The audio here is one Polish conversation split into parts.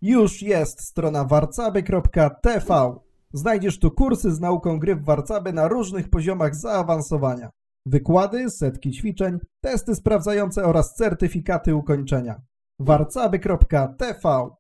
Już jest strona warcaby.tv. Znajdziesz tu kursy z nauką gry w Warcaby na różnych poziomach zaawansowania. Wykłady, setki ćwiczeń, testy sprawdzające oraz certyfikaty ukończenia. warcaby.tv.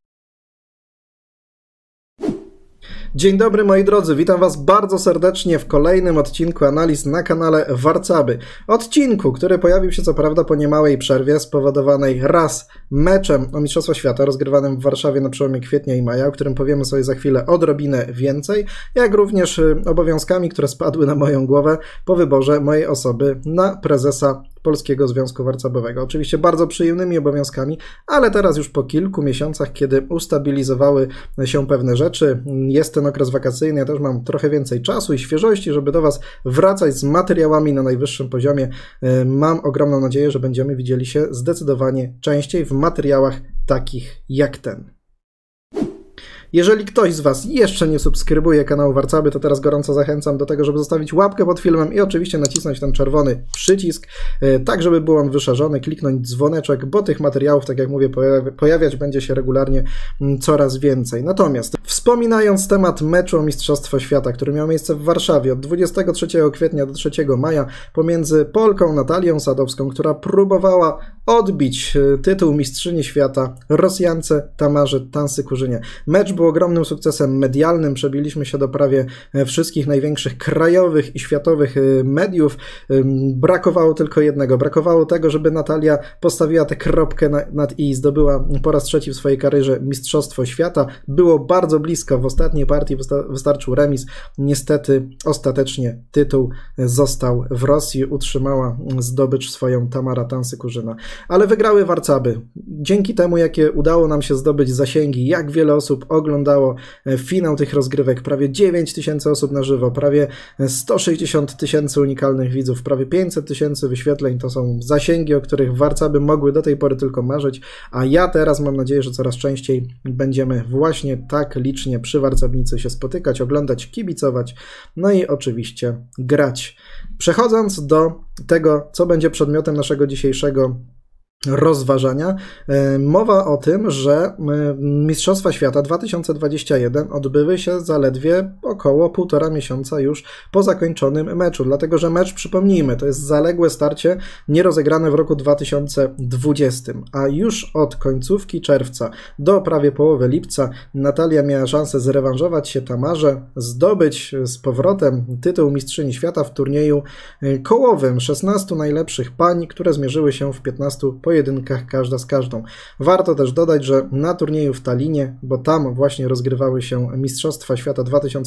Dzień dobry moi drodzy, witam Was bardzo serdecznie w kolejnym odcinku analiz na kanale Warcaby. Odcinku, który pojawił się co prawda po niemałej przerwie spowodowanej raz meczem o Mistrzostwo Świata rozgrywanym w Warszawie na przełomie kwietnia i maja, o którym powiemy sobie za chwilę odrobinę więcej, jak również obowiązkami, które spadły na moją głowę po wyborze mojej osoby na prezesa Polskiego Związku Warcabowego. Oczywiście bardzo przyjemnymi obowiązkami, ale teraz już po kilku miesiącach, kiedy ustabilizowały się pewne rzeczy, jest ten okres wakacyjny, ja też mam trochę więcej czasu i świeżości, żeby do Was wracać z materiałami na najwyższym poziomie. Mam ogromną nadzieję, że będziemy widzieli się zdecydowanie częściej w materiałach takich jak ten. Jeżeli ktoś z Was jeszcze nie subskrybuje kanału Warcaby, to teraz gorąco zachęcam do tego, żeby zostawić łapkę pod filmem i oczywiście nacisnąć ten czerwony przycisk, tak żeby był on wyszarzony, kliknąć dzwoneczek, bo tych materiałów, tak jak mówię, pojawiać będzie się regularnie coraz więcej. Natomiast wspominając temat meczu o Mistrzostwo Świata, który miał miejsce w Warszawie od 23 kwietnia do 3 maja pomiędzy Polką Natalią Sadowską, która próbowała odbić tytuł Mistrzyni Świata Rosjance Tamarze Tansykurzynie. Mecz był ogromnym sukcesem medialnym, przebiliśmy się do prawie wszystkich największych krajowych i światowych mediów. Brakowało tylko jednego, brakowało tego, żeby Natalia postawiła tę kropkę nad i zdobyła po raz trzeci w swojej karierze Mistrzostwo Świata. Było bardzo blisko, w ostatniej partii wystarczył remis. Niestety ostatecznie tytuł został w Rosji, utrzymała zdobycz swoją Tamara Tansykurzyna. Ale wygrały Warcaby. Dzięki temu, jakie udało nam się zdobyć zasięgi, jak wiele osób oglądało finał tych rozgrywek, prawie 9 000 osób na żywo, prawie 160 000 unikalnych widzów, prawie 500 000 wyświetleń, to są zasięgi, o których Warcaby mogły do tej pory tylko marzyć, a ja teraz mam nadzieję, że coraz częściej będziemy właśnie tak licznie przy Warcabnicy się spotykać, oglądać, kibicować, no i oczywiście grać. Przechodząc do tego, co będzie przedmiotem naszego dzisiejszego rozważania, mowa o tym, że Mistrzostwa Świata 2021 odbyły się zaledwie około 1,5 miesiąca już po zakończonym meczu, dlatego że mecz, przypomnijmy, to jest zaległe starcie nierozegrane w roku 2020, a już od końcówki czerwca do prawie połowy lipca Natalia miała szansę zrewanżować się Tamarze, zdobyć z powrotem tytuł Mistrzyni Świata w turnieju kołowym 16 najlepszych pań, które zmierzyły się w 15 pojedynkach każda z każdą. Warto też dodać, że na turnieju w Tallinie, bo tam właśnie rozgrywały się Mistrzostwa Świata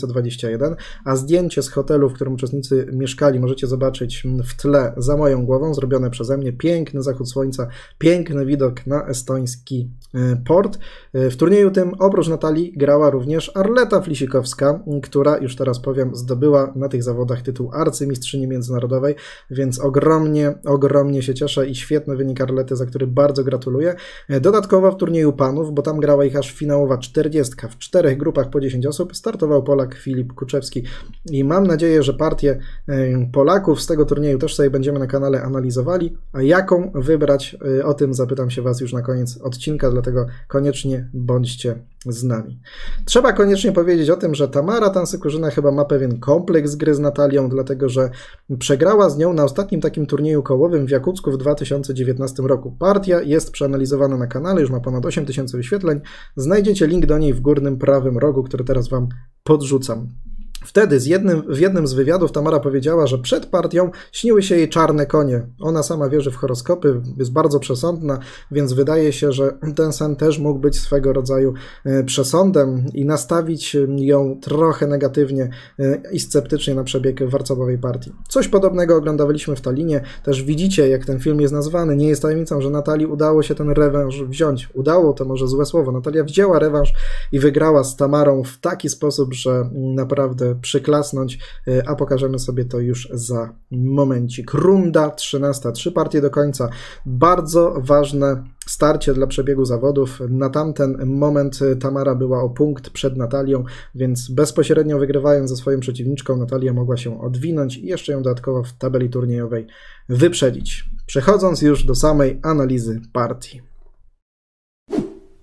2021, a zdjęcie z hotelu, w którym uczestnicy mieszkali, możecie zobaczyć w tle za moją głową, zrobione przeze mnie. Piękny zachód słońca, piękny widok na estoński port. W turnieju tym oprócz Natalii grała również Arleta Flisikowska, która, już teraz powiem, zdobyła na tych zawodach tytuł arcymistrzyni międzynarodowej, więc ogromnie się cieszę i świetny wynik Arlety, za który bardzo gratuluję. Dodatkowo w turnieju panów, bo tam grała ich aż finałowa 40, w 4 grupach po 10 osób, startował Polak Filip Kuczewski i mam nadzieję, że partię Polaków z tego turnieju też sobie będziemy na kanale analizowali, a jaką wybrać, o tym zapytam się Was już na koniec odcinka, dlatego koniecznie bądźcie z nami. Trzeba koniecznie powiedzieć o tym, że Tamara Tansykurzyna chyba ma pewien kompleks gry z Natalią, dlatego że przegrała z nią na ostatnim takim turnieju kołowym w Jakucku w 2019 roku. Partia jest przeanalizowana na kanale, już ma ponad 8 000 wyświetleń. Znajdziecie link do niej w górnym prawym rogu, który teraz Wam podrzucam. Wtedy w jednym z wywiadów Tamara powiedziała, że przed partią śniły się jej czarne konie. Ona sama wierzy w horoskopy, jest bardzo przesądna, więc wydaje się, że ten sen też mógł być swego rodzaju przesądem i nastawić ją trochę negatywnie i sceptycznie na przebieg warcabowej partii. Coś podobnego oglądaliśmy w Tallinie. Też widzicie, jak ten film jest nazwany. Nie jest tajemnicą, że Natalii udało się ten rewanż wziąć. Udało, to może złe słowo. Natalia wzięła rewanż i wygrała z Tamarą w taki sposób, że naprawdę przyklasnąć, a pokażemy sobie to już za momencik. Runda 13, 3 partie do końca. Bardzo ważne starcie dla przebiegu zawodów. Na tamten moment Tamara była o punkt przed Natalią, więc bezpośrednio wygrywając ze swoją przeciwniczką, Natalia mogła się odwinąć i jeszcze ją dodatkowo w tabeli turniejowej wyprzedzić. Przechodząc już do samej analizy partii.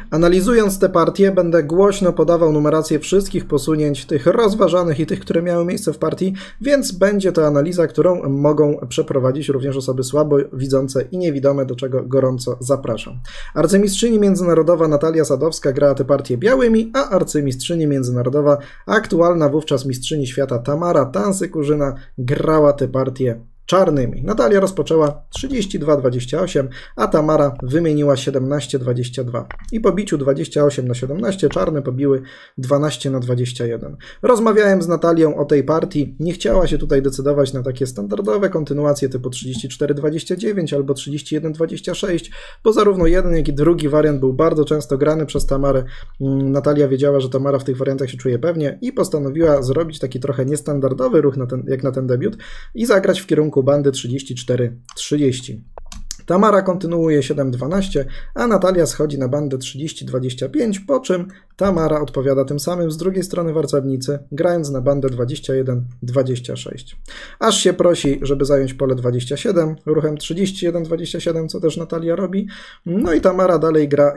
Analizując te partie, będę głośno podawał numerację wszystkich posunięć, tych rozważanych i tych, które miały miejsce w partii, więc będzie to analiza, którą mogą przeprowadzić również osoby słabo widzące i niewidome, do czego gorąco zapraszam. Arcymistrzyni międzynarodowa Natalia Sadowska grała te partie białymi, a arcymistrzyni międzynarodowa, aktualna wówczas mistrzyni świata Tamara Tansykurzyna grała te partie czarnymi. Natalia rozpoczęła 32-28, a Tamara wymieniła 17-22. I po biciu 28-17 czarne pobiły 12-21. Rozmawiałem z Natalią o tej partii. Nie chciała się tutaj decydować na takie standardowe kontynuacje typu 34-29 albo 31-26, bo zarówno jeden, jak i drugi wariant był bardzo często grany przez Tamarę. Natalia wiedziała, że Tamara w tych wariantach się czuje pewnie i postanowiła zrobić taki trochę niestandardowy ruch jak na ten debiut i zagrać w kierunku bandy 34-30. Tamara kontynuuje 7-12, a Natalia schodzi na bandę 30-25, po czym Tamara odpowiada tym samym z drugiej strony warcownicy, grając na bandę 21-26. Aż się prosi, żeby zająć pole 27, ruchem 31-27, co też Natalia robi, no i Tamara dalej gra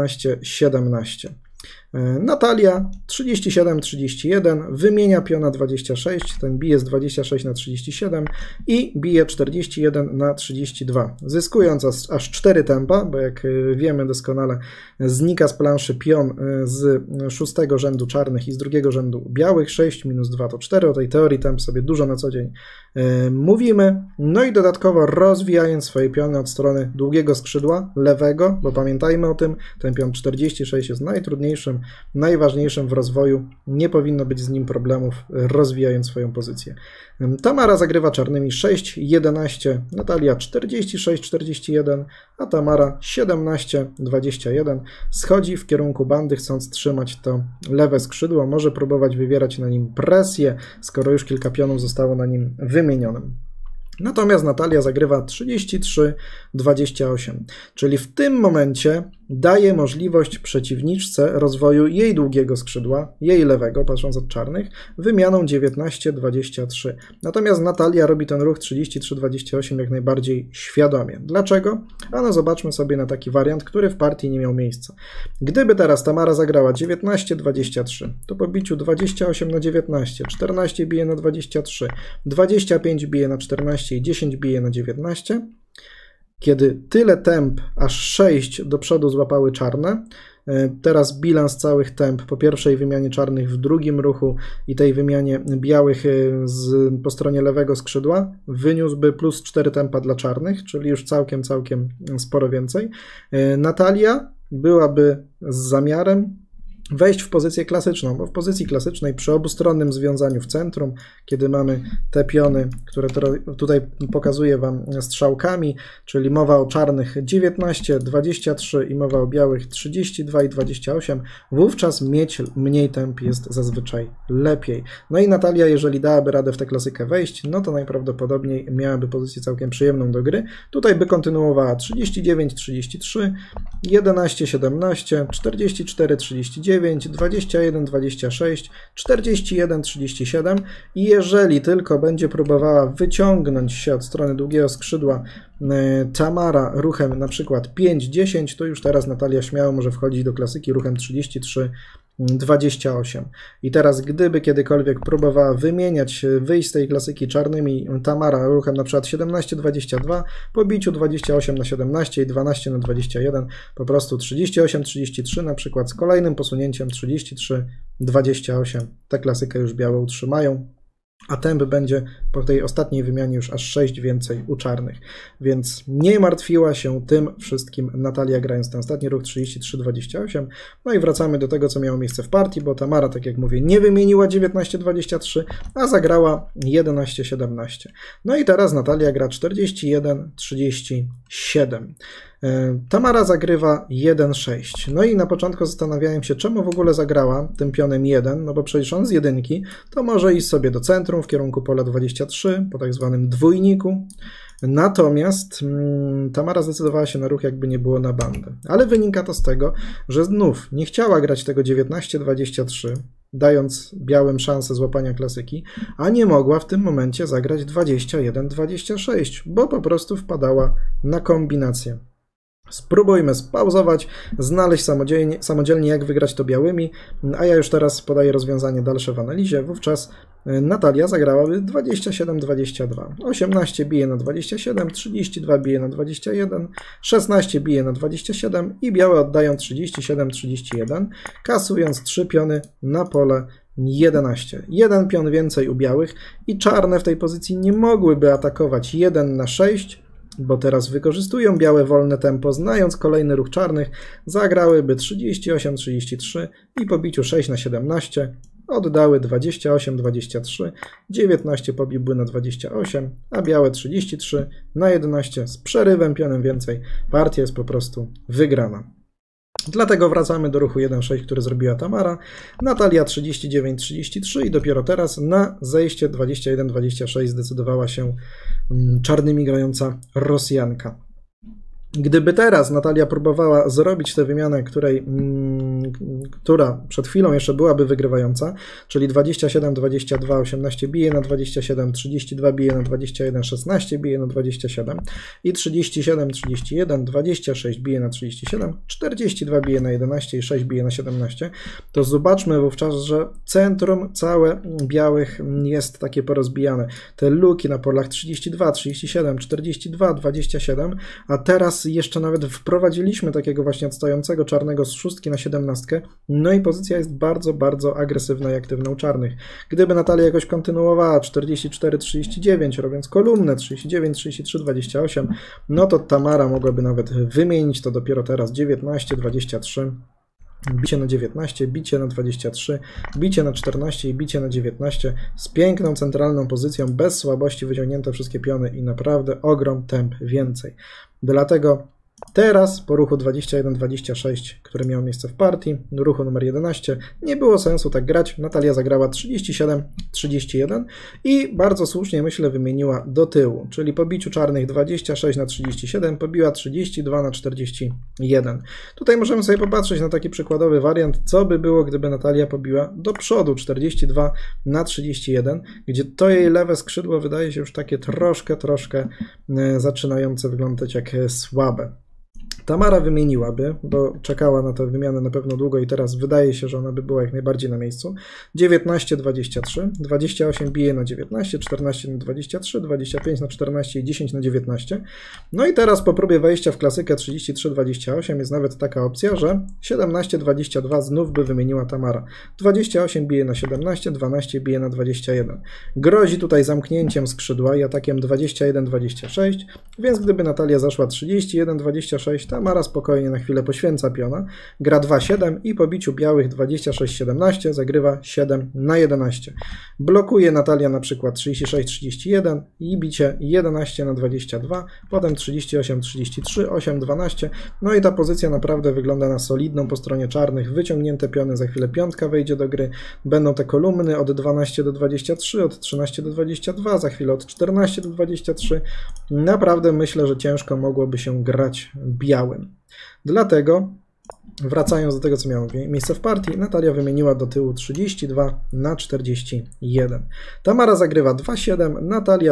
11-17. Natalia 37-31 wymienia piona 26, ten bije z 26 na 37 i bije 41 na 32, zyskując aż 4 tempa, bo jak wiemy doskonale znika z planszy pion z 6 rzędu czarnych i z 2 rzędu białych, 6 minus 2 to 4, o tej teorii temp sobie dużo na co dzień mówimy, no i dodatkowo rozwijając swoje piony od strony długiego skrzydła lewego, bo pamiętajmy o tym, ten pion 46 jest najtrudniejszym, najważniejszym w rozwoju, nie powinno być z nim problemów, rozwijając swoją pozycję. Tamara zagrywa czarnymi 6-11, Natalia 46-41, a Tamara 17-21. Schodzi w kierunku bandy, chcąc trzymać to lewe skrzydło, może próbować wywierać na nim presję, skoro już kilka pionów zostało na nim wymienionym. Natomiast Natalia zagrywa 33-28, czyli w tym momencie daje możliwość przeciwniczce rozwoju jej długiego skrzydła, jej lewego, patrząc od czarnych, wymianą 19-23. Natomiast Natalia robi ten ruch 33-28 jak najbardziej świadomie. Dlaczego? Ano zobaczmy sobie na taki wariant, który w partii nie miał miejsca. Gdyby teraz Tamara zagrała 19-23, to po biciu 28-19, 14 bije na 23, 25 bije na 14 i 10 bije na 19, kiedy tyle temp, aż 6 do przodu złapały czarne, teraz bilans całych temp po pierwszej wymianie czarnych w drugim ruchu i tej wymianie białych po stronie lewego skrzydła wyniósłby plus 4 tempa dla czarnych, czyli już całkiem sporo więcej. Natalia byłaby z zamiarem wejść w pozycję klasyczną, bo w pozycji klasycznej przy obustronnym związaniu w centrum, kiedy mamy te piony, które tutaj pokazuję Wam strzałkami, czyli mowa o czarnych 19, 23 i mowa o białych 32 i 28, wówczas mieć mniej temp jest zazwyczaj lepiej. No i Natalia, jeżeli dałaby radę w tę klasykę wejść, no to najprawdopodobniej miałaby pozycję całkiem przyjemną do gry. Tutaj by kontynuowała 39, 33, 11, 17, 44, 39, 21, 26, 41, 37 i jeżeli tylko będzie próbowała wyciągnąć się od strony długiego skrzydła Tamara ruchem na przykład 5-10, to już teraz Natalia śmiało może wchodzić do klasyki ruchem 33-28. I teraz gdyby kiedykolwiek próbowała wymieniać, wyjść z tej klasyki czarnymi Tamara ruchem na przykład 17-22, po biciu 28-17 i 12-21, po prostu 38-33 na przykład z kolejnym posunięciem 33-28. Tę klasykę już białe utrzymają, a temp będzie po tej ostatniej wymianie już aż 6 więcej u czarnych. Więc nie martwiła się tym wszystkim Natalia, grając ten ostatni ruch 33-28. No i wracamy do tego, co miało miejsce w partii, bo Tamara, tak jak mówię, nie wymieniła 19-23, a zagrała 11-17. No i teraz Natalia gra 41-37. Tamara zagrywa 1-6. No i na początku zastanawiałem się, czemu w ogóle zagrała tym pionem 1, no bo przecież on z jedynki to może iść sobie do centrum w kierunku pola 23 po tak zwanym dwójniku. Natomiast Tamara zdecydowała się na ruch, jakby nie było na bandę. Ale wynika to z tego, że znów nie chciała grać tego 19-23, dając białym szansę złapania klasyki, a nie mogła w tym momencie zagrać 21-26, bo po prostu wpadała na kombinację Spróbujmy spauzować, znaleźć samodzielnie jak wygrać to białymi, a ja już teraz podaję rozwiązanie dalsze w analizie. Wówczas Natalia zagrałaby 27-22, 18 bije na 27, 32 bije na 21, 16 bije na 27 i białe oddają 37-31, kasując 3 piony na pole 11. Jeden pion więcej u białych i czarne w tej pozycji nie mogłyby atakować 1 na 6, bo teraz wykorzystują białe wolne tempo, znając kolejny ruch czarnych, zagrałyby 38-33 i po biciu 6 na 17 oddały 28-23, 19 pobiłby na 28, a białe 33 na 11 z przerywem pionem więcej. Partia jest po prostu wygrana. Dlatego wracamy do ruchu 1-6, który zrobiła Tamara. Natalia 39-33 i dopiero teraz na zejście 21-26 zdecydowała się czarnymi grająca Rosjanka. Gdyby teraz Natalia próbowała zrobić tę wymianę, która przed chwilą jeszcze byłaby wygrywająca, czyli 27-22, 18 bije na 27, 32 bije na 21, 16 bije na 27 i 37-31, 26 bije na 37, 42 bije na 11 i 6 bije na 17, to zobaczmy wówczas, że centrum całe białych jest takie porozbijane. Te luki na polach 32, 37, 42, 27, a teraz jeszcze nawet wprowadziliśmy takiego właśnie odstającego czarnego z 6 na 17, no i pozycja jest bardzo, bardzo agresywna i aktywna u czarnych. Gdyby Natalia jakoś kontynuowała 44-39, robiąc kolumnę 39-33-28, no to Tamara mogłaby nawet wymienić to dopiero teraz 19-23. Bicie na 19, bicie na 23, bicie na 14 i bicie na 19 z piękną centralną pozycją, bez słabości wyciągnięte wszystkie piony i naprawdę ogrom temp więcej. Dlatego teraz po ruchu 21-26, który miał miejsce w partii, ruchu numer 11, nie było sensu tak grać. Natalia zagrała 37-31 i bardzo słusznie, myślę, wymieniła do tyłu, czyli po biciu czarnych 26 na 37 pobiła 32 na 41. Tutaj możemy sobie popatrzeć na taki przykładowy wariant, co by było, gdyby Natalia pobiła do przodu 42 na 31, gdzie to jej lewe skrzydło wydaje się już takie troszkę zaczynające wyglądać jak słabe. Tamara wymieniłaby, bo czekała na tę wymianę na pewno długo i teraz wydaje się, że ona by była jak najbardziej na miejscu. 19-23, 28 bije na 19, 14 na 23, 25 na 14 i 10 na 19. No i teraz po próbie wejścia w klasykę 33-28 jest nawet taka opcja, że 17-22 znów by wymieniła Tamara. 28 bije na 17, 12 bije na 21. Grozi tutaj zamknięciem skrzydła i atakiem 21-26, więc gdyby Natalia zaszła 31-26, Tamara spokojnie na chwilę poświęca piona, gra 2-7 i po biciu białych 26-17 zagrywa 7 na 11. Blokuje Natalia na przykład 36-31 i bicie 11 na 22, potem 38-33, 8-12. No i ta pozycja naprawdę wygląda na solidną po stronie czarnych. Wyciągnięte piony, za chwilę piątka wejdzie do gry. Będą te kolumny od 12 do 23, od 13 do 22, za chwilę od 14 do 23. Naprawdę myślę, że ciężko mogłoby się grać białym. Dlatego, wracając do tego, co miało miejsce w partii, Natalia wymieniła do tyłu 32 na 41. Tamara zagrywa 2-7, Natalia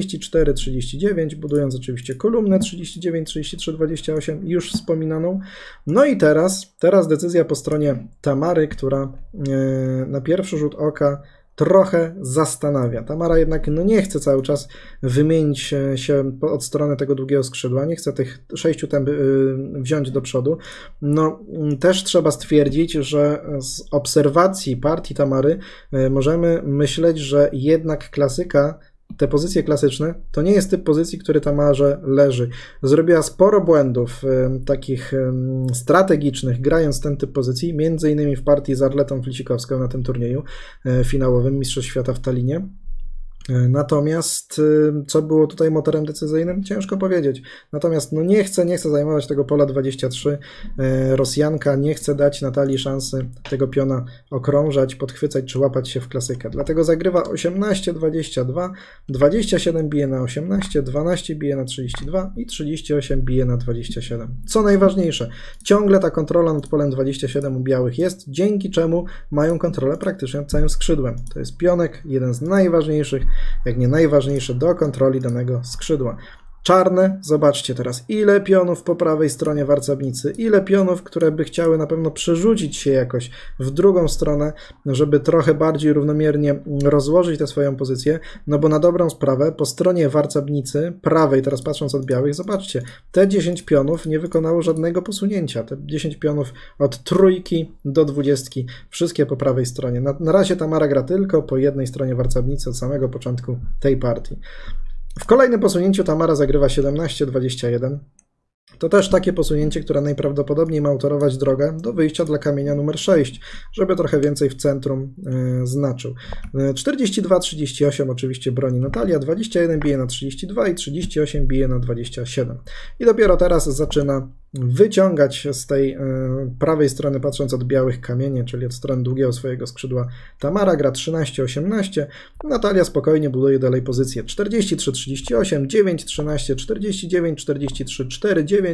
44-39, budując oczywiście kolumnę 39-33-28, już wspominaną. No i teraz decyzja po stronie Tamary, która na pierwszy rzut oka trochę zastanawia. Tamara jednak nie chce cały czas wymienić się od strony tego długiego skrzydła, nie chce tych 6 temp wziąć do przodu. No też trzeba stwierdzić, że z obserwacji partii Tamary możemy myśleć, że jednak klasyka, te pozycje klasyczne, to nie jest typ pozycji, który Tamarze leży. Zrobiła sporo błędów takich strategicznych, grając ten typ pozycji, między innymi w partii z Arletą Flisikowską na tym turnieju finałowym Mistrzostw Świata w Tallinie. Natomiast co było tutaj motorem decyzyjnym? Ciężko powiedzieć. Natomiast nie chce zajmować tego pola 23. Rosjanka nie chce dać Natalii szansy tego piona okrążać, podchwycać czy łapać się w klasykę. Dlatego zagrywa 18-22, 27 bije na 18, 12 bije na 32 i 38 bije na 27. Co najważniejsze, ciągle ta kontrola nad polem 27 u białych jest, dzięki czemu mają kontrolę praktycznie nad całym skrzydłem. To jest pionek, jeden z najważniejszych, jak nie najważniejszy do kontroli danego skrzydła. Czarne, zobaczcie teraz, ile pionów po prawej stronie warcabnicy, ile pionów, które by chciały na pewno przerzucić się jakoś w drugą stronę, żeby trochę bardziej równomiernie rozłożyć tę swoją pozycję, no bo na dobrą sprawę po stronie warcabnicy prawej, teraz patrząc od białych, zobaczcie, te 10 pionów nie wykonało żadnego posunięcia, te 10 pionów od 3 do 20, wszystkie po prawej stronie. Na razie Tamara gra tylko po jednej stronie warcabnicy od samego początku tej partii. W kolejnym posunięciu Tamara zagrywa 17-21. To też takie posunięcie, które najprawdopodobniej ma utorować drogę do wyjścia dla kamienia numer 6, żeby trochę więcej w centrum znaczył. 42-38 oczywiście broni Natalia, 21 bije na 32 i 38 bije na 27. I dopiero teraz zaczyna wyciągać z tej prawej strony, patrząc od białych kamienie, czyli od strony długiego swojego skrzydła, Tamara gra 13-18, Natalia spokojnie buduje dalej pozycję 43-38, 9-13, 49-43-4-9,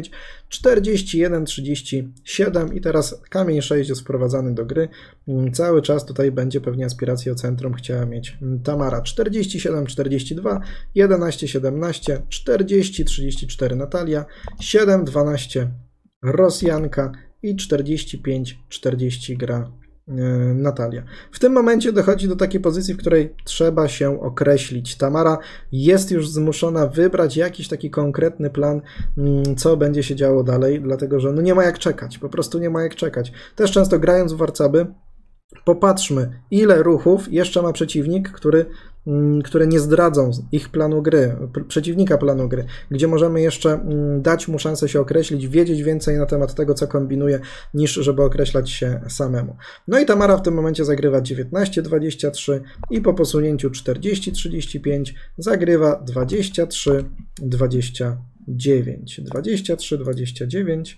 41-37 i teraz kamień 6 jest wprowadzany do gry. Cały czas tutaj będzie pewnie aspiracja o centrum chciała mieć Tamara. 47-42, 11-17, 40-34 Natalia, 7-12 Rosjanka i 45-40 gra Natalia. W tym momencie dochodzi do takiej pozycji, w której trzeba się określić. Tamara jest już zmuszona wybrać jakiś taki konkretny plan, co będzie się działo dalej, dlatego że no nie ma jak czekać, po prostu nie ma jak czekać. Też często grając w warcaby, popatrzmy, ile ruchów jeszcze ma przeciwnik, które nie zdradzą ich planu gry, przeciwnika planu gry, gdzie możemy jeszcze dać mu szansę się określić, wiedzieć więcej na temat tego, co kombinuje, niż żeby określać się samemu. No i Tamara w tym momencie zagrywa 19-23 i po posunięciu 40-35 zagrywa 23-29. 23-29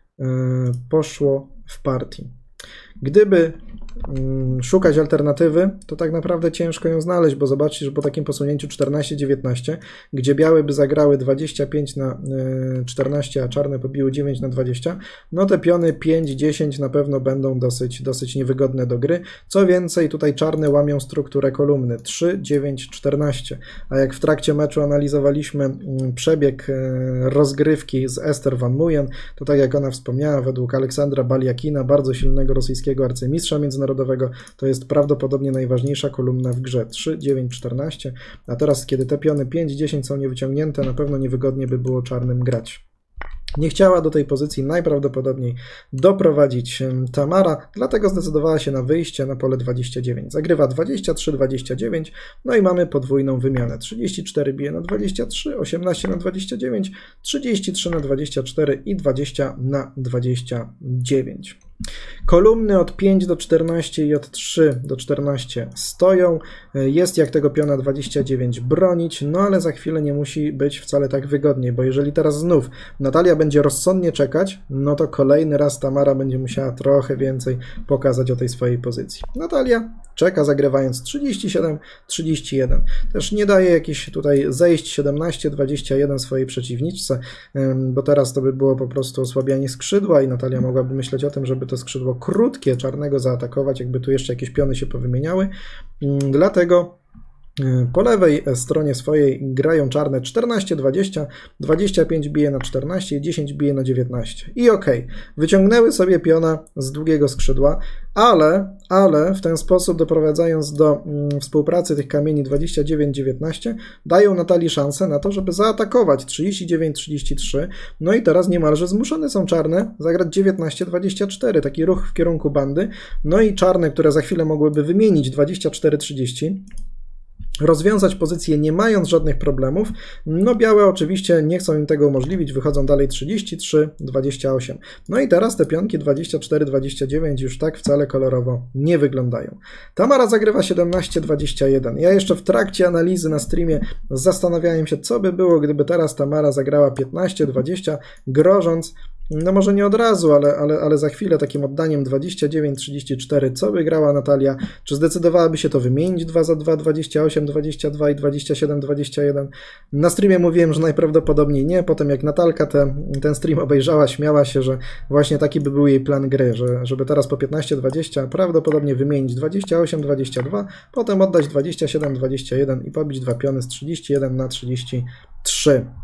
poszło w partii. Gdyby szukać alternatywy, to tak naprawdę ciężko ją znaleźć, bo zobaczcie, że po takim posunięciu 14-19, gdzie białe by zagrały 25 na 14, a czarne pobiły 9 na 20, no te piony 5-10 na pewno będą dosyć niewygodne do gry. Co więcej, tutaj czarne łamią strukturę kolumny 3-9-14, a jak w trakcie meczu analizowaliśmy przebieg rozgrywki z Ester Van Muyen, to tak jak ona wspomniała, według Aleksandra Baliakina, bardzo silnego rosyjskiego arcymistrza międzynarodowego, to jest prawdopodobnie najważniejsza kolumna w grze 3-9-14, a teraz kiedy te piony 5-10 są niewyciągnięte, na pewno niewygodnie by było czarnym grać. Nie chciała do tej pozycji najprawdopodobniej doprowadzić Tamara, dlatego zdecydowała się na wyjście na pole 29. Zagrywa 23-29, no i mamy podwójną wymianę. 34 bije na 23, 18 na 29, 33 na 24 i 20 na 29. Kolumny od 5 do 14 i od 3 do 14 stoją. Jest jak tego piona 29 bronić, no ale za chwilę nie musi być wcale tak wygodnie, bo jeżeli teraz znów Natalia będzie rozsądnie czekać, no to kolejny raz Tamara będzie musiała trochę więcej pokazać o tej swojej pozycji. Natalia czeka, zagrywając 37-31. Też nie daje jakiś tutaj zejść 17-21 swojej przeciwniczce, bo teraz to by było po prostu osłabianie skrzydła i Natalia mogłaby myśleć o tym, żeby to skrzydło krótkie czarnego zaatakować, jakby tu jeszcze jakieś piony się powymieniały. Dlatego po lewej stronie swojej grają czarne 14-20, 25 bije na 14 i 10 bije na 19. I okej, wyciągnęły sobie piona z długiego skrzydła, ale w ten sposób, doprowadzając do współpracy tych kamieni 29-19, dają Natalii szansę na to, żeby zaatakować 39-33. No i teraz niemalże zmuszone są czarne zagrać 19-24, taki ruch w kierunku bandy. No i czarne, które za chwilę mogłyby wymienić 24-30, rozwiązać pozycję nie mając żadnych problemów. No białe oczywiście nie chcą im tego umożliwić, wychodzą dalej 33-28. No i teraz te pionki 24-29 już tak wcale kolorowo nie wyglądają. Tamara zagrywa 17-21. Ja jeszcze w trakcie analizy na streamie zastanawiałem się, co by było, gdyby teraz Tamara zagrała 15-20, grożąc, no może nie od razu, ale za chwilę takim oddaniem 29-34, co by grała Natalia? Czy zdecydowałaby się to wymienić 2 za 2, 28-22 i 27-21? Na streamie mówiłem, że najprawdopodobniej nie. Potem jak Natalka ten stream obejrzała, śmiała się, że właśnie taki by był jej plan gry, żeby teraz po 15-20 prawdopodobnie wymienić 28-22, potem oddać 27-21 i pobić dwa piony z 31 na 33.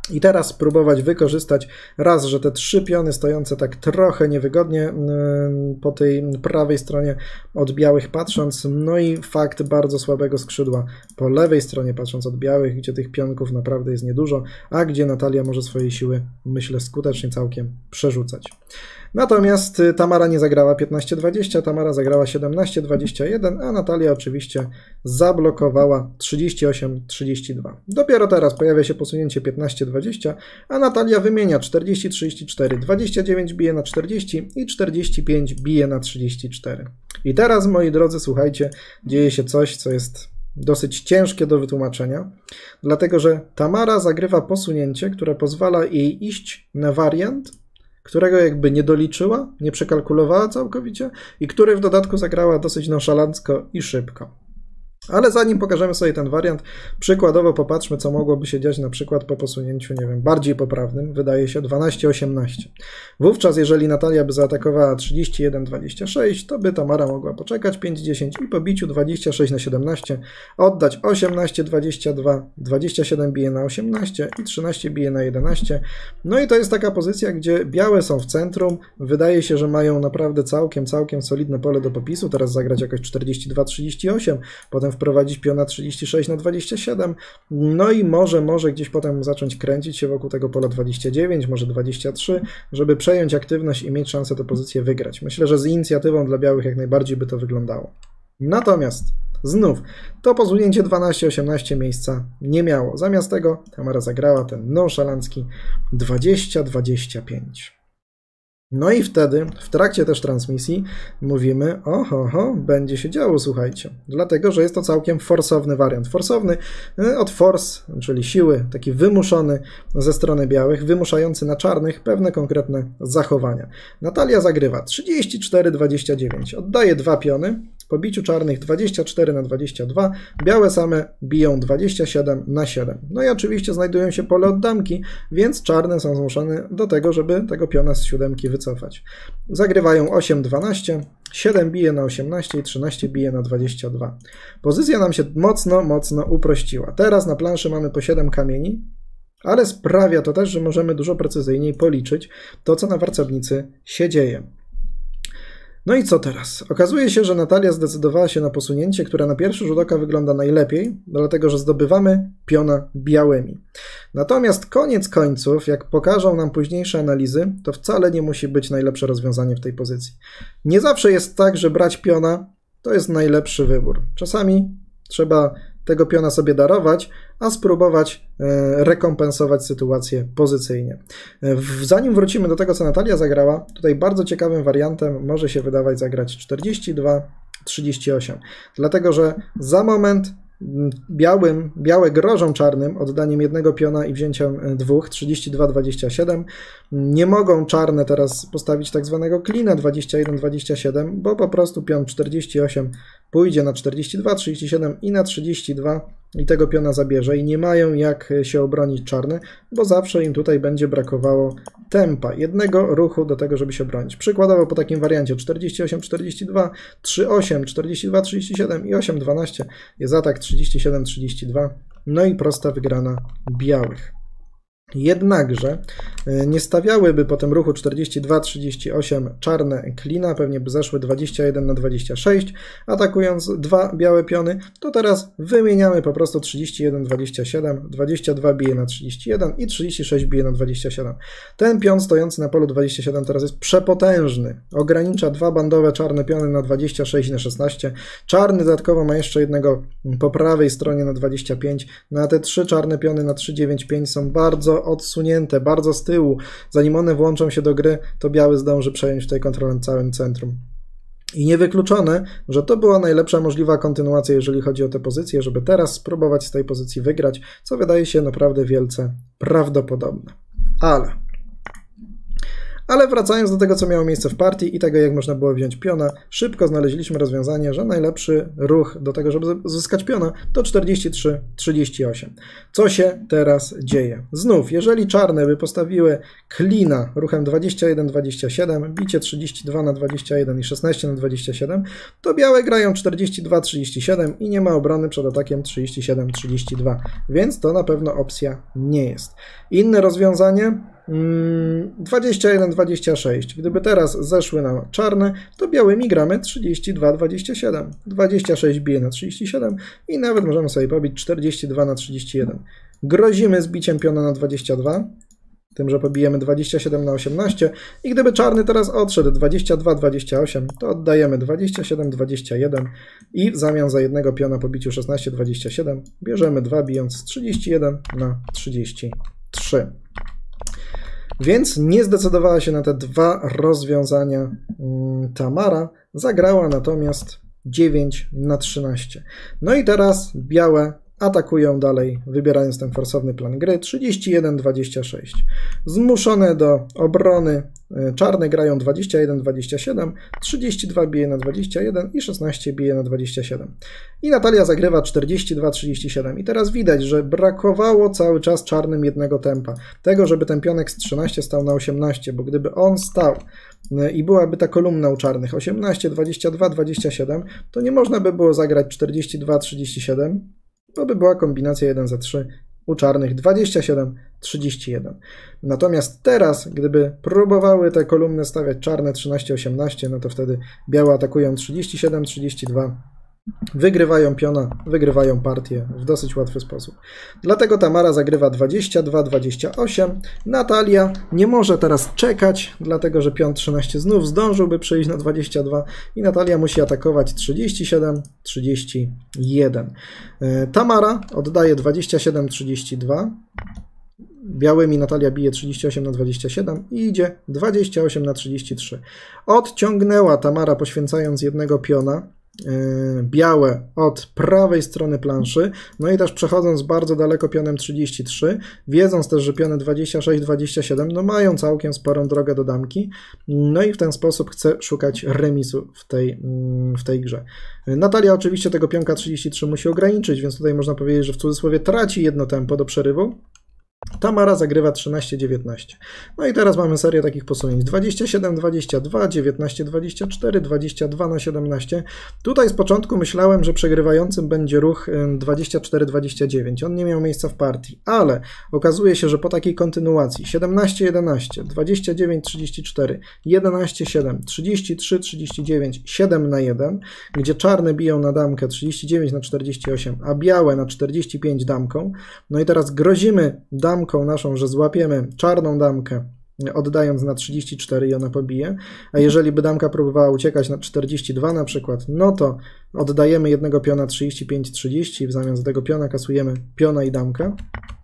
I teraz spróbować wykorzystać raz, że te 3 piony stojące tak trochę niewygodnie po tej prawej stronie od białych patrząc, no i fakt bardzo słabego skrzydła po lewej stronie patrząc od białych, gdzie tych pionków naprawdę jest niedużo, a gdzie Natalia może swojej siły, myślę, skutecznie całkiem przerzucać. Natomiast Tamara nie zagrała 15-20, Tamara zagrała 17-21, a Natalia oczywiście zablokowała 38-32. Dopiero teraz pojawia się posunięcie 15-20, a Natalia wymienia 40-34, 29 bije na 40 i 45 bije na 34. I teraz, moi drodzy, słuchajcie, dzieje się coś, co jest dosyć ciężkie do wytłumaczenia, dlatego że Tamara zagrywa posunięcie, które pozwala jej iść na wariant, którego jakby nie doliczyła, nie przekalkulowała całkowicie i który w dodatku zagrała dosyć nonszalancko i szybko. Ale zanim pokażemy sobie ten wariant, przykładowo popatrzmy, co mogłoby się dziać na przykład po posunięciu, nie wiem, bardziej poprawnym, wydaje się 12-18. Wówczas, jeżeli Natalia by zaatakowała 31-26, to by Tamara mogła poczekać 5-10 i po biciu 26-17 oddać 18-22, 27 bije na 18 i 13 bije na 11. No i to jest taka pozycja, gdzie białe są w centrum, wydaje się, że mają naprawdę całkiem solidne pole do popisu, teraz zagrać jakoś 42-38, potem wprowadzić piona 36-27, no i może gdzieś potem zacząć kręcić się wokół tego pola 29, może 23, żeby przejąć aktywność i mieć szansę tę pozycję wygrać. Myślę, że z inicjatywą dla białych jak najbardziej by to wyglądało. Natomiast znów to posunięcie 12-18 miejsca nie miało. Zamiast tego Tamara zagrała ten nonszalancki 20-25. No i wtedy, w trakcie też transmisji, mówimy, będzie się działo, słuchajcie. Dlatego, że jest to całkiem forsowny wariant. Forsowny od force, czyli siły, taki wymuszony ze strony białych, wymuszający na czarnych pewne konkretne zachowania. Natalia zagrywa 34-29, oddaje 2 piony, po biciu czarnych 24-22, białe same biją 27-7. No i oczywiście znajdują się pole oddamki, więc czarne są zmuszone do tego, żeby tego piona z 7 wycofać. Zagrywają 8-12, 7 bije na 18 i 13 bije na 22. Pozycja nam się mocno uprościła. Teraz na planszy mamy po 7 kamieni, ale sprawia to też, że możemy dużo precyzyjniej policzyć to, co na warcownicy się dzieje. No i co teraz? Okazuje się, że Natalia zdecydowała się na posunięcie, które na pierwszy rzut oka wygląda najlepiej, dlatego że zdobywamy piona białymi. Natomiast koniec końców, jak pokażą nam późniejsze analizy, to wcale nie musi być najlepsze rozwiązanie w tej pozycji. Nie zawsze jest tak, że brać piona to jest najlepszy wybór. Czasami trzeba tego piona sobie darować, a spróbować rekompensować sytuację pozycyjnie. Zanim wrócimy do tego, co Natalia zagrała, tutaj bardzo ciekawym wariantem może się wydawać zagrać 42-38, dlatego że za moment białe grożą czarnym oddaniem jednego piona i wzięciem 2, 32-27. Nie mogą czarne teraz postawić tak zwanego klina 21-27, bo po prostu pion 48 pójdzie na 42, 37 i na 32 i tego piona zabierze i nie mają jak się obronić czarne, bo zawsze im tutaj będzie brakowało tempa, jednego ruchu do tego, żeby się bronić. Przykładowo po takim wariancie 48-42, 3-8, 42-37 i 8-12 jest atak 37-32, no i prosta wygrana białych. Jednakże nie stawiałyby po tym ruchu 42-38 czarne klina, pewnie by zeszły 21-26, atakując 2 białe piony, to teraz wymieniamy po prostu 31-27, 22 bije na 31 i 36 bije na 27. Ten pion stojący na polu 27 teraz jest przepotężny, ogranicza 2 bandowe czarne piony na 26 i na 16, czarny dodatkowo ma jeszcze jednego po prawej stronie na 25, na te 3 czarne piony na 3-9-5 są bardzo odsunięte, bardzo z tyłu. Zanim one włączą się do gry, to biały zdąży przejąć tutaj kontrolę nad całym centrum. I niewykluczone, że to była najlepsza możliwa kontynuacja, jeżeli chodzi o tę pozycję, żeby teraz spróbować z tej pozycji wygrać, co wydaje się naprawdę wielce prawdopodobne. Ale wracając do tego, co miało miejsce w partii i tego, jak można było wziąć piona, szybko znaleźliśmy rozwiązanie, że najlepszy ruch do tego, żeby zyskać piona, to 43-38. Co się teraz dzieje? Znów, jeżeli czarne by postawiły klina ruchem 21-27, bicie 32/21 i 16/27, to białe grają 42-37 i nie ma obrony przed atakiem 37-32, więc to na pewno opcja nie jest. Inne rozwiązanie 21-26. Gdyby teraz zeszły nam czarne, to białymi gramy 32-27. 26 bije na 37 i nawet możemy sobie pobić 42/31. Grozimy zbiciem piona na 22, tym, że pobijemy 27/18 i gdyby czarny teraz odszedł 22-28, to oddajemy 27-21 i w zamian za jednego piona po biciu 16-27 bierzemy 2, bijąc 31/33. Więc nie zdecydowała się na te dwa rozwiązania Tamara, zagrała natomiast 9/13. No i teraz białe atakują dalej, wybierając ten forsowny plan gry 31-26. Zmuszone do obrony czarne grają 21-27, 32 bije na 21 i 16 bije na 27. I Natalia zagrywa 42-37. I teraz widać, że brakowało cały czas czarnym jednego tempa. Tego, żeby ten pionek z 13 stał na 18, bo gdyby on stał i byłaby ta kolumna u czarnych 18, 22, 27, to nie można by było zagrać 42-37, to by była kombinacja 1 za 3 u czarnych 27-31. Natomiast teraz, gdyby próbowały te kolumny stawiać czarne 13-18, no to wtedy białe atakują 37-32, wygrywają piona, wygrywają partię w dosyć łatwy sposób. Dlatego Tamara zagrywa 22-28. Natalia nie może teraz czekać, dlatego że pion 13 znów zdążyłby przejść na 22 i Natalia musi atakować 37-31. Tamara oddaje 27-32. Białymi Natalia bije 38/27 i idzie 28/33. Odciągnęła Tamara, poświęcając jednego piona, białe od prawej strony planszy, no i też przechodząc bardzo daleko pionem 33, wiedząc też, że piony 26-27 no mają całkiem sporą drogę do damki, no i w ten sposób chce szukać remisu w tej grze. Natalia oczywiście tego pionka 33 musi ograniczyć, więc tutaj można powiedzieć, że w cudzysłowie traci jedno tempo do przerywu. Tamara zagrywa 13-19. No i teraz mamy serię takich posunięć. 27-22, 19-24, 22/17. Tutaj z początku myślałem, że przegrywającym będzie ruch 24-29. On nie miał miejsca w partii, ale okazuje się, że po takiej kontynuacji 17-11, 29-34, 11-7, 33-39, 7/1, gdzie czarne biją na damkę 39/48, a białe na 45 damką. No i teraz grozimy damką naszą, że złapiemy czarną damkę, oddając na 34 i ona pobije, a jeżeli by damka próbowała uciekać na 42 na przykład, no to oddajemy jednego piona 35-30 i w zamian za tego piona kasujemy piona i damkę.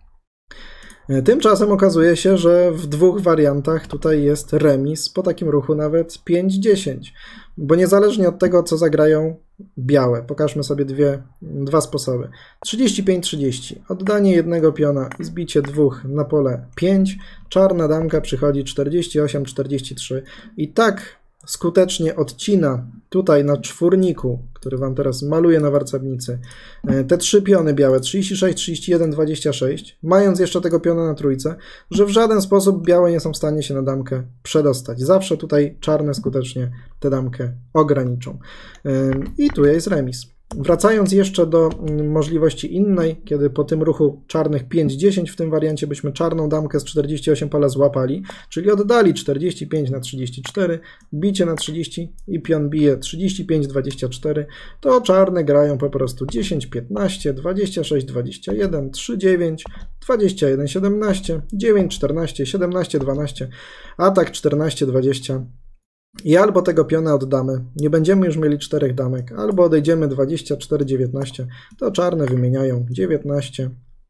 Tymczasem okazuje się, że w dwóch wariantach tutaj jest remis, po takim ruchu nawet 5-10, bo niezależnie od tego, co zagrają białe, pokażmy sobie dwa sposoby. 35-30, oddanie jednego piona i zbicie dwóch na pole 5, czarna damka przychodzi 48-43 i tak skutecznie odcina tutaj na czwórniku, który wam teraz maluję na warcownicy, te trzy piony białe 36, 31, 26, mając jeszcze tego piona na trójce, że w żaden sposób białe nie są w stanie się na damkę przedostać. Zawsze tutaj czarne skutecznie tę damkę ograniczą. I tu jest remis. Wracając jeszcze do możliwości innej, kiedy po tym ruchu czarnych 5-10 w tym wariancie byśmy czarną damkę z 48 pola złapali, czyli oddali 45/34, bicie na 30 i pion bije 35-24, to czarne grają po prostu 10-15, 26-21, 3-9, 21-17, 9-14, 17-12, atak 14-20. I albo tego piona oddamy, nie będziemy już mieli 4 damek, albo odejdziemy 24-19, to czarne wymieniają 19,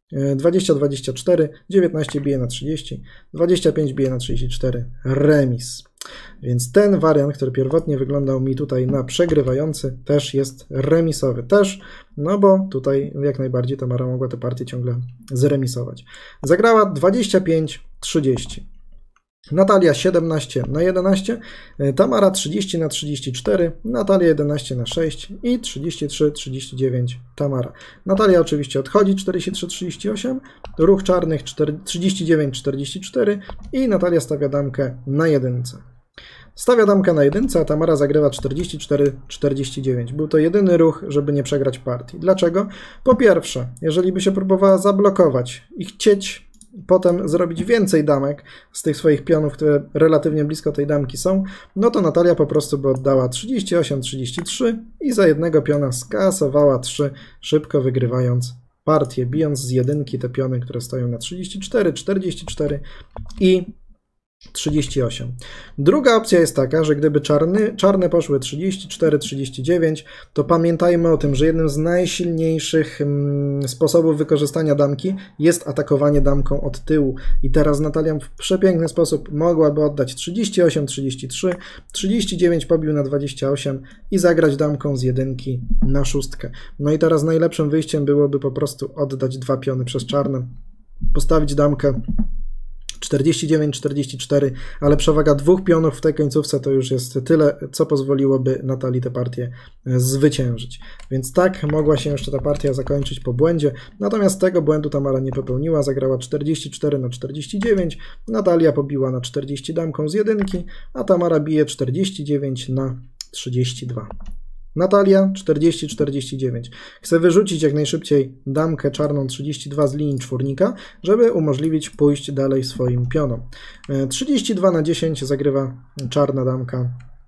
20-24, 19 bije na 30, 25 bije na 34, remis. Więc ten wariant, który pierwotnie wyglądał mi tutaj na przegrywający, też jest remisowy. Też, no bo tutaj jak najbardziej Tamara mogła tę partię ciągle zremisować. Zagrała 25-30. Natalia 17-11, Tamara 30-34, Natalia 11-6 i 33-39 Tamara. Natalia oczywiście odchodzi 43-38, ruch czarnych 39-44 i Natalia stawia damkę na jedynce. Stawia damkę na jedynce, a Tamara zagrywa 44-49. Był to jedyny ruch, żeby nie przegrać partii. Dlaczego? Po pierwsze, jeżeli by się próbowała zablokować i chcieć potem zrobić więcej damek z tych swoich pionów, które relatywnie blisko tej damki są, no to Natalia po prostu by oddała 38-33 i za jednego piona skasowała 3, szybko wygrywając partię, bijąc z jedynki te piony, które stoją na 34, 44 i 38. Druga opcja jest taka, że gdyby czarne poszły 34-39, to pamiętajmy o tym, że jednym z najsilniejszych sposobów wykorzystania damki jest atakowanie damką od tyłu. I teraz Natalia w przepiękny sposób mogłaby oddać 38-33, 39 pobił na 28 i zagrać damką z jedynki na szóstkę. No i teraz najlepszym wyjściem byłoby po prostu oddać 2 piony przez czarne, postawić damkę 49-44, ale przewaga 2 pionów w tej końcówce to już jest tyle, co pozwoliłoby Natalii tę partię zwyciężyć. Więc tak mogła się jeszcze ta partia zakończyć po błędzie, natomiast tego błędu Tamara nie popełniła, zagrała 44-49, Natalia pobiła na 40 damką z jedynki, a Tamara bije 49-32. Natalia 40-49. Chce wyrzucić jak najszybciej damkę czarną 32 z linii czwórnika, żeby umożliwić pójść dalej swoim pionom. 32-10 zagrywa czarna damka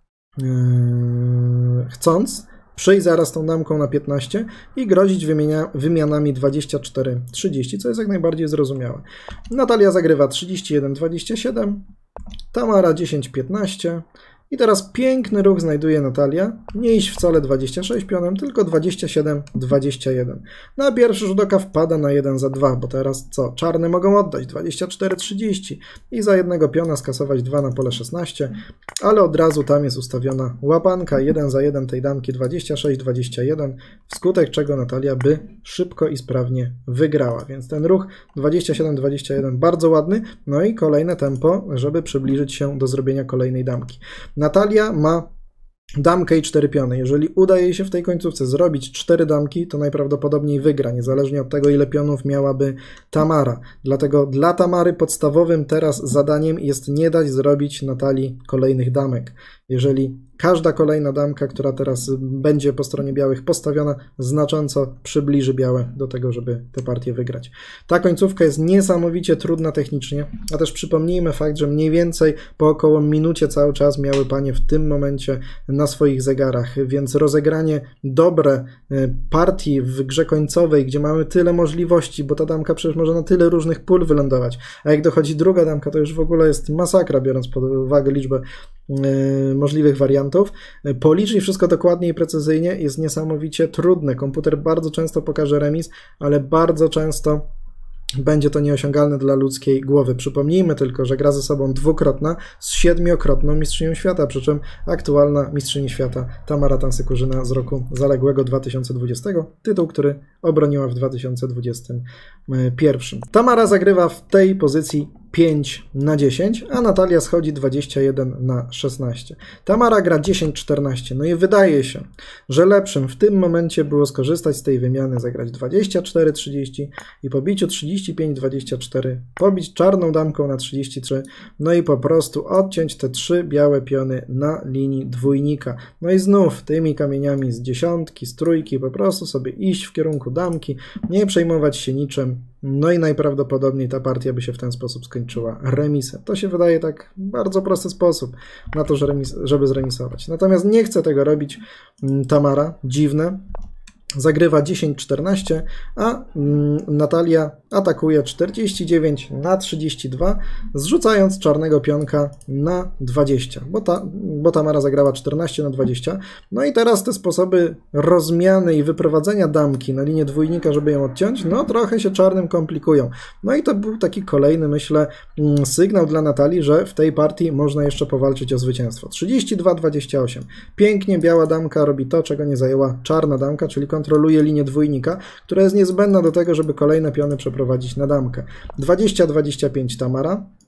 chcąc przyjść zaraz tą damką na 15 i grozić wymianami 24-30, co jest jak najbardziej zrozumiałe. Natalia zagrywa 31-27, Tamara 10-15. I teraz piękny ruch znajduje Natalia. Nie iść wcale 26 pionem, tylko 27-21. Na pierwszy rzut oka wpada na 1 za 2, bo teraz co? Czarne mogą oddać 24-30 i za jednego piona skasować 2 na pole 16, ale od razu tam jest ustawiona łapanka 1 za 1 tej damki 26-21, wskutek czego Natalia by szybko i sprawnie wygrała. Więc ten ruch 27-21 bardzo ładny, no i kolejne tempo, żeby przybliżyć się do zrobienia kolejnej damki. Natalia ma damkę i 4 piony. Jeżeli uda jej się w tej końcówce zrobić 4 damki, to najprawdopodobniej wygra, niezależnie od tego, ile pionów miałaby Tamara. Dlatego dla Tamary podstawowym teraz zadaniem jest nie dać zrobić Natalii kolejnych damek. Jeżeli każda kolejna damka, która teraz będzie po stronie białych postawiona, znacząco przybliży białe do tego, żeby tę partię wygrać. Ta końcówka jest niesamowicie trudna technicznie, a też przypomnijmy fakt, że mniej więcej po około minucie cały czas miały panie w tym momencie na swoich zegarach, więc rozegranie dobre partii w grze końcowej, gdzie mamy tyle możliwości, bo ta damka przecież może na tyle różnych pól wylądować, a jak dochodzi druga damka, to już w ogóle jest masakra, biorąc pod uwagę liczbę możliwych wariantów. Policzyć wszystko dokładnie i precyzyjnie jest niesamowicie trudne. Komputer bardzo często pokaże remis, ale bardzo często będzie to nieosiągalne dla ludzkiej głowy. Przypomnijmy tylko, że gra ze sobą dwukrotna z 7-krotną mistrzynią świata, przy czym aktualna mistrzyni świata Tamara Tansykurzyna z roku zaległego 2020, tytuł, który obroniła w 2021. Tamara zagrywa w tej pozycji 5-10, a Natalia schodzi 21-16. Tamara gra 10-14, no i wydaje się, że lepszym w tym momencie było skorzystać z tej wymiany, zagrać 24-30 i po biciu 35-24 pobić czarną damką na 33, no i po prostu odciąć te 3 białe piony na linii dwójnika. No i znów tymi kamieniami z dziesiątki, z trójki po prostu sobie iść w kierunku damki, nie przejmować się niczym. No i najprawdopodobniej ta partia by się w ten sposób skończyła remisem. To się wydaje tak bardzo prosty sposób na to, żeby zremisować. Natomiast nie chce tego robić Tamara, dziwne. Zagrywa 10-14, a Natalia atakuje 49-32, zrzucając czarnego pionka na 20, bo Tamara zagrała 14-20. No i teraz te sposoby rozmiany i wyprowadzenia damki na linię dwójnika, żeby ją odciąć, no trochę się czarnym komplikują. No i to był taki kolejny, myślę, sygnał dla Natalii, że w tej partii można jeszcze powalczyć o zwycięstwo. 32-28. Pięknie biała damka robi to, czego nie zajęła czarna damka, czyli kontroluje linię dwójnika, która jest niezbędna do tego, żeby kolejne piony przeprowadzić na damkę. 20-25 Tamara.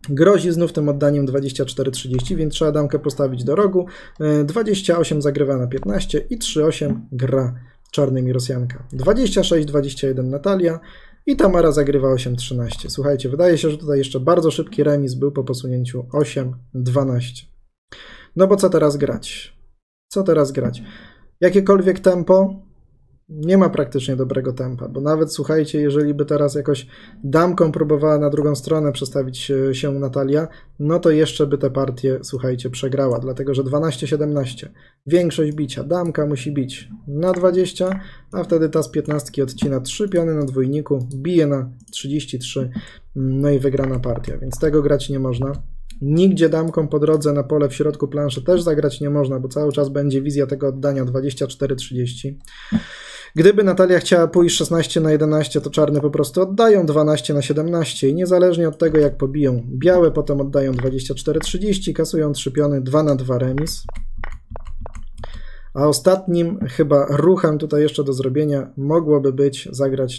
Grozi znów tym oddaniem 24-30, więc trzeba damkę postawić do rogu. 28 zagrywa na 15 i 3-8 gra czarnymi Rosjanka. 26-21 Natalia i Tamara zagrywa 8-13. Słuchajcie, wydaje się, że tutaj jeszcze bardzo szybki remis był po posunięciu 8-12. No bo co teraz grać? Co teraz grać? Jakiekolwiek tempo? Nie ma praktycznie dobrego tempa, bo nawet, słuchajcie, jeżeli by teraz jakoś damką próbowała na drugą stronę przestawić się Natalia, no to jeszcze by tę partię, słuchajcie, przegrała, dlatego że 12-17, większość bicia, damka musi bić na 20, a wtedy ta z 15 odcina 3 piony na dwójniku, bije na 33, no i wygrana partia, więc tego grać nie można. Nigdzie damką po drodze na pole w środku planszy też zagrać nie można, bo cały czas będzie wizja tego oddania 24-30. Gdyby Natalia chciała pójść 16-11, to czarne po prostu oddają 12-17 i niezależnie od tego, jak pobiją białe, potem oddają 24-30, kasują 3 piony, 2-2 remis. A ostatnim chyba ruchem tutaj jeszcze do zrobienia mogłoby być zagrać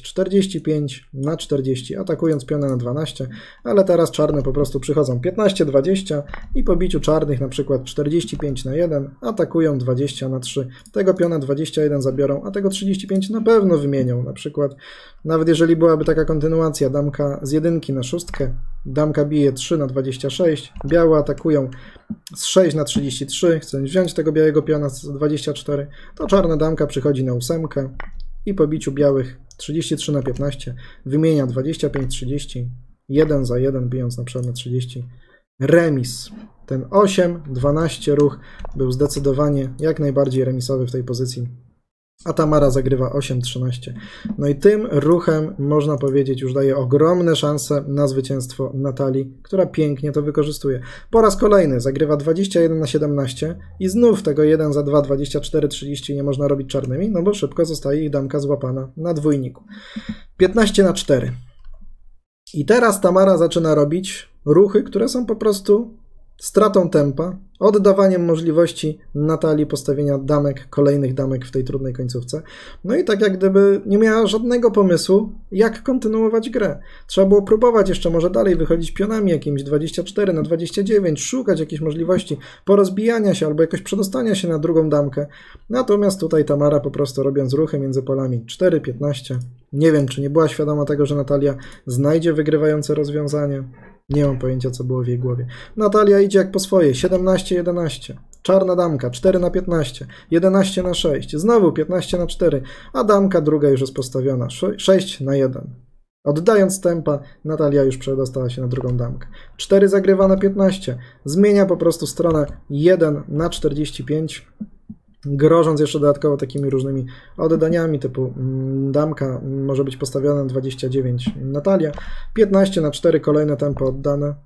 45-40, atakując pionę na 12, ale teraz czarne po prostu przychodzą 15-20 i po biciu czarnych na przykład 45-1 atakują 20-3. Tego piona 21 zabiorą, a tego 35 na pewno wymienią. Na przykład nawet jeżeli byłaby taka kontynuacja, damka z 1 na 6, damka bije 3-26, białe atakują z 6-33, chcę wziąć tego białego piona z 24, to czarna damka przychodzi na 8 i po biciu białych 33-15 wymienia 25-30, 1 za 1 bijąc na przykład na 30. Remis. Ten 8-12 ruch był zdecydowanie jak najbardziej remisowy w tej pozycji. A Tamara zagrywa 8-13. No i tym ruchem, można powiedzieć, już daje ogromne szanse na zwycięstwo Natalii, która pięknie to wykorzystuje. Po raz kolejny zagrywa 21-17 i znów tego 1 za 2, 24-30 nie można robić czarnymi, no bo szybko zostaje ich damka złapana na dwójniku. 15-4. I teraz Tamara zaczyna robić ruchy, które są po prostu stratą tempa, oddawaniem możliwości Natalii postawienia damek, kolejnych damek w tej trudnej końcówce. No i tak jak gdyby nie miała żadnego pomysłu, jak kontynuować grę. Trzeba było próbować jeszcze może dalej wychodzić pionami jakimiś 24-29, szukać jakichś możliwości porozbijania się albo jakoś przedostania się na drugą damkę. Natomiast tutaj Tamara po prostu robiąc ruchy między polami 4-15. Nie wiem, czy nie była świadoma tego, że Natalia znajdzie wygrywające rozwiązanie. Nie mam pojęcia, co było w jej głowie. Natalia idzie jak po swoje. 17-11. Czarna damka. 4-15. 11-6. Znowu 15-4. A damka druga już jest postawiona. 6-1. Oddając tempa, Natalia już przedostała się na drugą damkę. 4 zagrywa na 15. Zmienia po prostu stronę 1-45. Grożąc jeszcze dodatkowo takimi różnymi oddaniami, typu damka może być postawiona na 29 Natalia, 15-4 kolejne tempo oddane,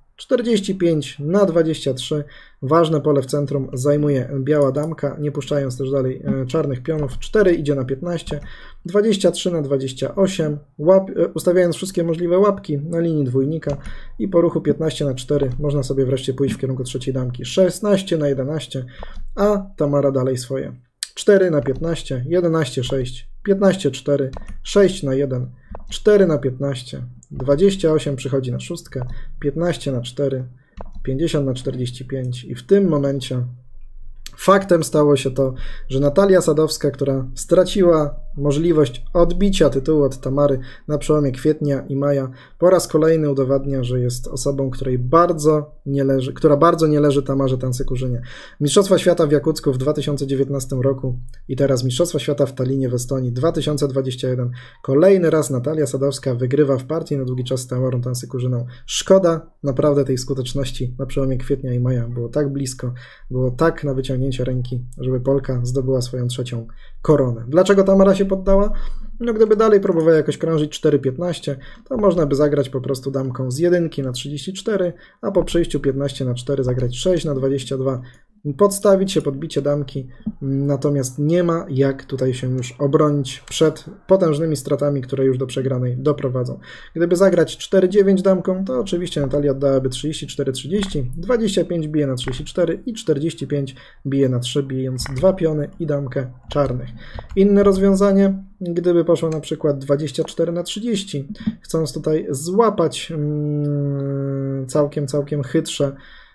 45-23, ważne pole w centrum zajmuje biała damka, nie puszczając też dalej czarnych pionów, 4 idzie na 15, 23-28, ustawiając wszystkie możliwe łapki na linii dwójnika i po ruchu 15-4 można sobie wreszcie pójść w kierunku trzeciej damki, 16-11, a Tamara dalej swoje, 4-15, 11-6, 15-4, 6-1, 4-15, 28 przychodzi na 6, 15-4, 50-45 i w tym momencie faktem stało się to, że Natalia Sadowska, która straciła możliwość odbicia tytułu od Tamary na przełomie kwietnia i maja, po raz kolejny udowadnia, że jest osobą, która bardzo nie leży Tamarze Tancykurzynie. Mistrzostwa Świata w Jakucku w 2019 roku i teraz Mistrzostwa Świata w Tallinie w Estonii 2021. Kolejny raz Natalia Sadowska wygrywa w partii na długi czas z Tamarą Tancykurzyną. Szkoda naprawdę tej skuteczności na przełomie kwietnia i maja. Było tak blisko, było tak na wyciągnięcie ręki, żeby Polka zdobyła swoją trzecią koronę. Dlaczego Tamara się poddała? No gdyby dalej próbowała jakoś krążyć 4-15, to można by zagrać po prostu damką z 1 na 34, a po przejściu 15-4 zagrać 6-22. podstawić się, podbicie damki, natomiast nie ma jak tutaj się już obronić przed potężnymi stratami, które już do przegranej doprowadzą. Gdyby zagrać 4-9 damką, to oczywiście Natalia oddałaby 34-30, 25 bije na 34 i 45 bije na 3, bijąc 2 piony i damkę czarnych. Inne rozwiązanie, gdyby poszło na przykład 24-30, chcąc tutaj złapać całkiem chytrze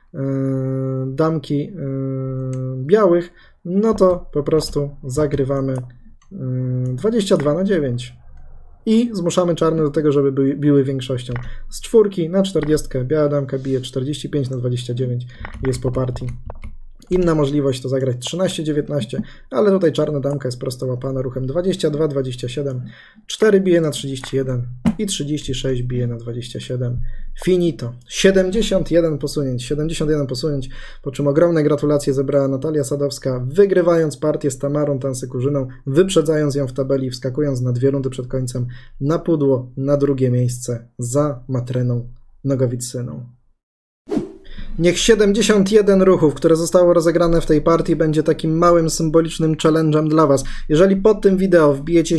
damki białych, no to po prostu zagrywamy 22-9 i zmuszamy czarne do tego, żeby biły większością. Z 4 na 40 biała damka bije 45-29 i jest po partii. Inna możliwość to zagrać 13-19, ale tutaj czarna damka jest prosto łapana ruchem 22-27, 4 bije na 31 i 36 bije na 27. Finito. 71 posunięć, po czym ogromne gratulacje zebrała Natalia Sadowska, wygrywając partię z Tamarą Tansykurzyną, wyprzedzając ją w tabeli, wskakując na 2 rundy przed końcem na pudło na drugie miejsce za Matreną Nogowicyną. Niech 71 ruchów, które zostały rozegrane w tej partii, będzie takim małym, symbolicznym challenge'em dla Was. Jeżeli pod tym wideo wbijecie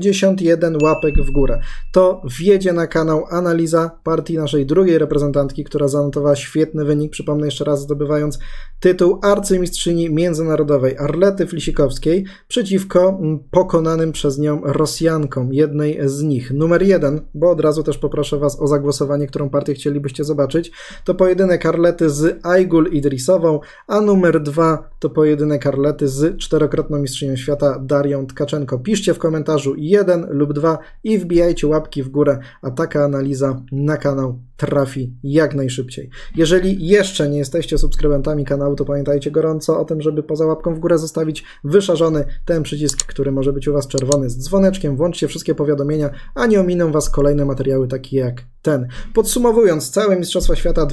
71 łapek w górę, to wjedzie na kanał analiza partii naszej drugiej reprezentantki, która zanotowała świetny wynik, przypomnę jeszcze raz, zdobywając tytuł arcymistrzyni międzynarodowej Arlety Flisikowskiej przeciwko pokonanym przez nią Rosjankom, jednej z nich. Numer 1, bo od razu też poproszę Was o zagłosowanie, którą partię chcielibyście zobaczyć, to pojedynek Arlety z Aygul Idrisową, a numer 2 to pojedynek Arlety z 4-krotną mistrzynią świata Darią Tkaczenko. Piszcie w komentarzu 1 lub 2 i wbijajcie łapki w górę, a taka analiza na kanał trafi jak najszybciej. Jeżeli jeszcze nie jesteście subskrybentami kanału, to pamiętajcie gorąco o tym, żeby poza łapką w górę zostawić wyszarzony ten przycisk, który może być u Was czerwony z dzwoneczkiem. Włączcie wszystkie powiadomienia, a nie ominą Was kolejne materiały takie jak ten. Podsumowując, całe Mistrzostwa Świata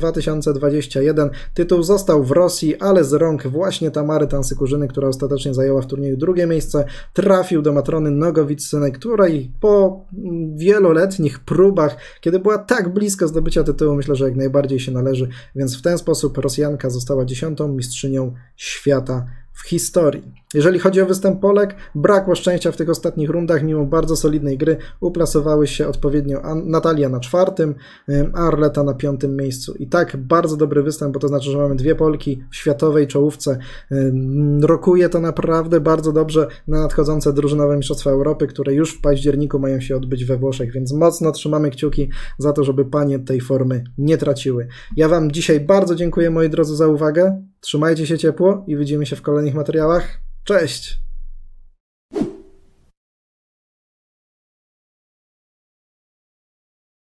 2021 tytuł został w Rosji, ale z rąk właśnie Tamary Tansykurzyny, która ostatecznie zajęła w turnieju drugie miejsce, trafił do Matrony Nogowicyny, której po wieloletnich próbach, kiedy była tak blisko zdobycia tytułu, myślę, że jak najbardziej się należy, więc w ten sposób Rosjanka została 10. mistrzynią świata w historii. Jeżeli chodzi o występ Polek, brakło szczęścia w tych ostatnich rundach, mimo bardzo solidnej gry uplasowały się odpowiednio Natalia na 4., a Arleta na 5. miejscu. I tak bardzo dobry występ, bo to znaczy, że mamy 2 Polki w światowej czołówce. Rokuje to naprawdę bardzo dobrze na nadchodzące drużynowe Mistrzostwa Europy, które już w październiku mają się odbyć we Włoszech, więc mocno trzymamy kciuki za to, żeby panie tej formy nie traciły. Ja Wam dzisiaj bardzo dziękuję, moi drodzy, za uwagę. Trzymajcie się ciepło i widzimy się w kolejnych materiałach. Cześć!